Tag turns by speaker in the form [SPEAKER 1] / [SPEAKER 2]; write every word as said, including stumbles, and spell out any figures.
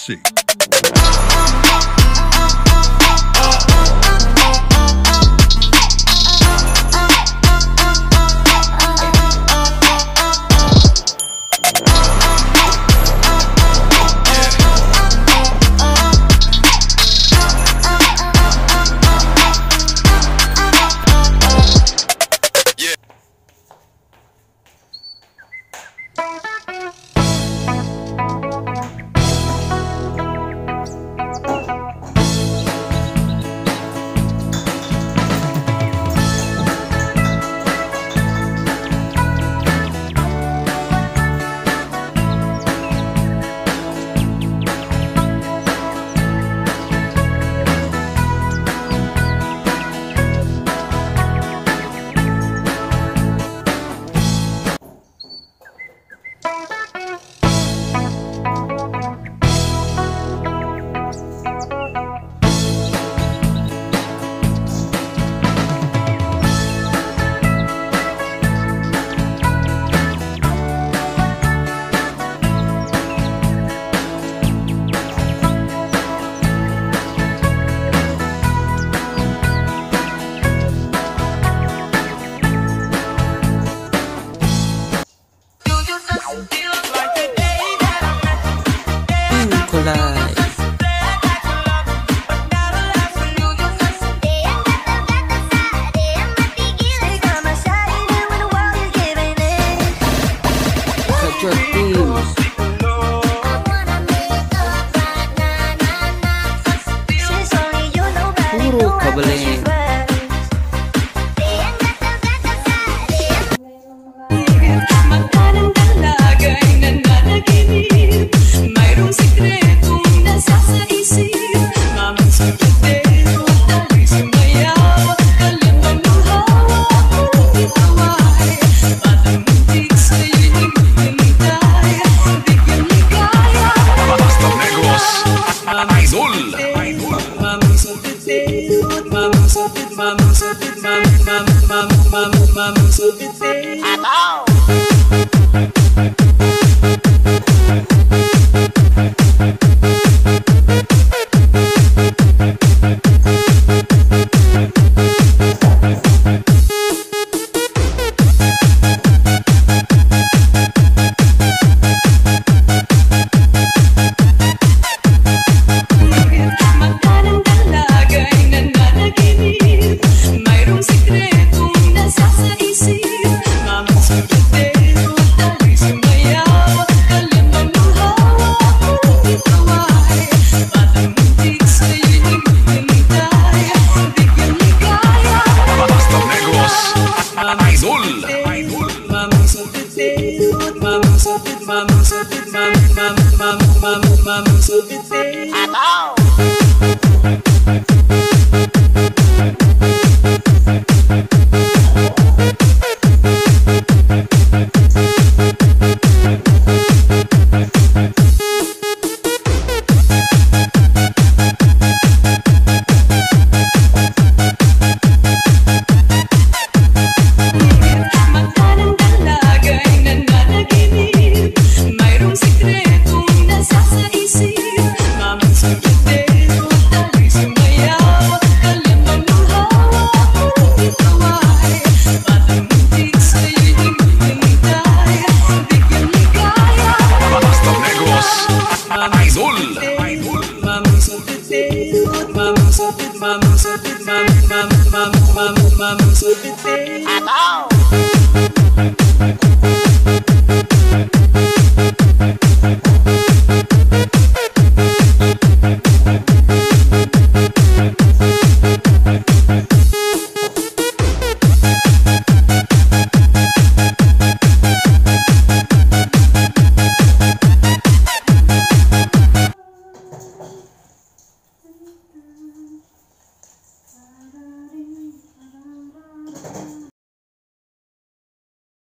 [SPEAKER 1] see.
[SPEAKER 2] Puro kabaling.
[SPEAKER 3] Makanan talaga'y nananaginip, mayroong sikretong nasa sa isip. Mamang sa katero, dali sumayaw, kalimutan ng hawak, itaway. Batang muntik sa'yo'y hintay, bigyan ligaya.
[SPEAKER 1] Basta Negros, Idol.
[SPEAKER 3] Mamang sa katero, mamang sa katero, mamang sa katero, mamang, mamang, mamang, mamang sa katero. Makanan talaga'y nananaginip, mayroong sikretong nasa sa isip. Mamang sa katero, dali sumayaw, kalimutan ng hawak, itaway. Batang muntik sa'yo'y hintay, bigyan ligaya.
[SPEAKER 1] Basta Negros, Idol.
[SPEAKER 3] Mamang sa katero, mamang sa katero, mamang sa katero, mamang, mamang, mamang, mamang, mamang sa katero. Makanan talaga'y nananaginip, mayroong sikretong nasa sa isip. Mamang sa katero, dali sumayaw, kalimutan ng hawak, itaway. Batang muntik sa'yo'y hintay, bigyan ligaya.
[SPEAKER 1] Basta Negros, Idol.
[SPEAKER 3] Mamang sa katero, mamang sa katero, mamang sa katero, mamang, mamang, mamang, mamang, mamang sa katero.